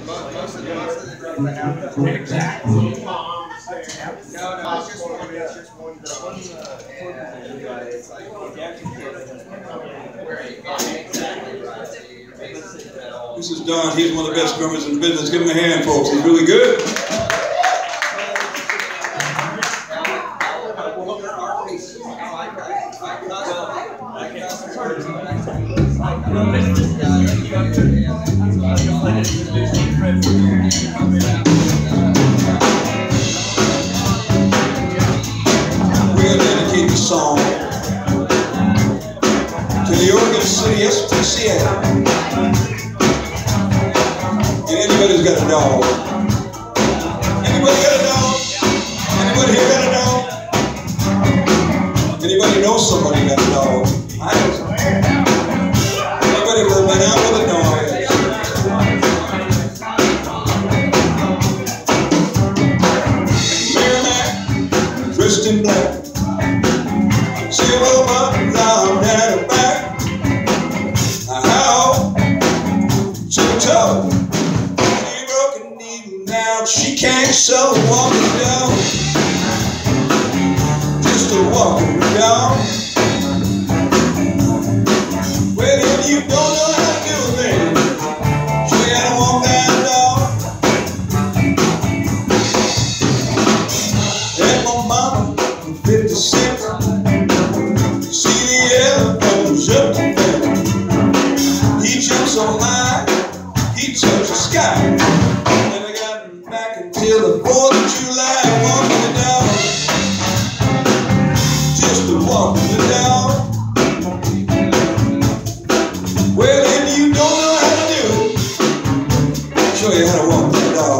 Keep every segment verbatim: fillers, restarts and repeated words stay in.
Exactly. This is Don. He's one of the best drummers in the business. Give him a hand, folks. He's really good. We'll dedicate the song to the Oregon City S P C A. And anybody who's got a dog. Anybody got a dog? Anybody here got a dog? Anybody know somebody got a dog? I know somebody. Anybody ever been out with a dog? Merrimack, dressed in black. Silver buttons down down her back. How? To the toe. She broke a needle now. She can't sew walking down. Just a walking down. Well, if you don't know how to do a thing, show you how to walk that dog. And my mama, fifty-six. See the elephants up to bed. He jumped so high, he touched the sky. Never got back until the fourth of July. Walking the dog, just a walking the dog. Well, if you don't know how to do it, show you how to walk that dog.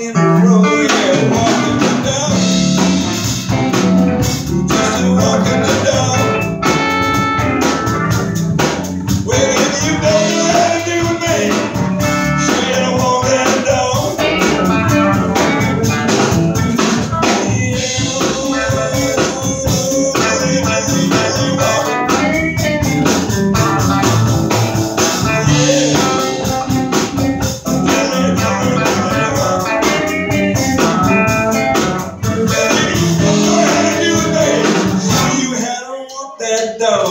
walking the road, yeah, walking the dog. Just a walking the dog. Well, if you don't know how to do it, man, sure you don't walk that dog. That dog.